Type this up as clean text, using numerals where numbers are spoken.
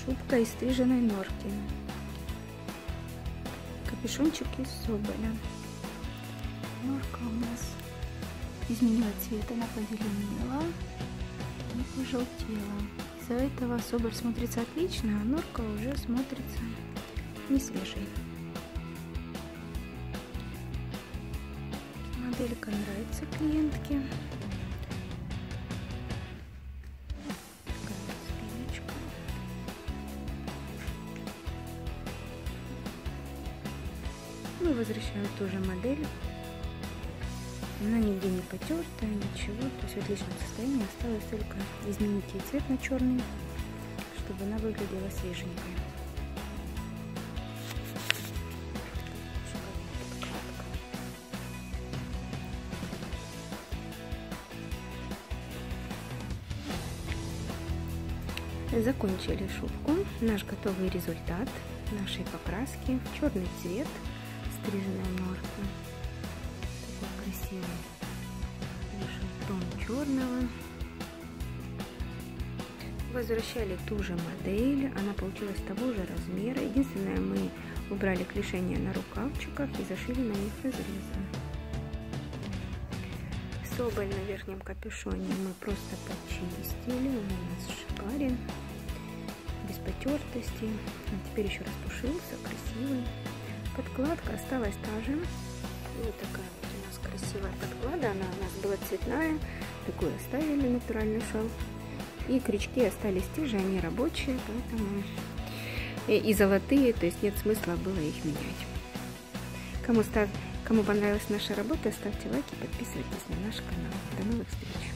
Шубка из стриженной норки. Капюшончик из соболя. Норка у нас изменила цвет, она позеленела и пожелтела. Из-за этого соболь смотрится отлично, а норка уже смотрится не свежей. Моделька нравится клиентке. Мы возвращаем ту же модель. Она нигде не потертая, ничего. То есть в отличном состоянии. Осталось только изменить ей цвет на черный, чтобы она выглядела свеженькой. Закончили шубку. Наш готовый результат нашей покраски в черный цвет. Стриженная норка. Такой красивый вышел тон черного. Возвращали ту же модель. Она получилась того же размера. Единственное, мы убрали клешения на рукавчиках и зашили на них разрезы. Соболь на верхнем капюшоне мы просто почистили. Он у нас шикарен, без потертости. А теперь еще распушился, красивый. Подкладка осталась та же. Вот такая вот у нас красивая подклада. Она у нас была цветная. Такую оставили, натуральный шелк. И крючки остались те же, они рабочие, поэтому и золотые, то есть нет смысла было их менять. Кому понравилась наша работа, ставьте лайки, подписывайтесь на наш канал. До новых встреч!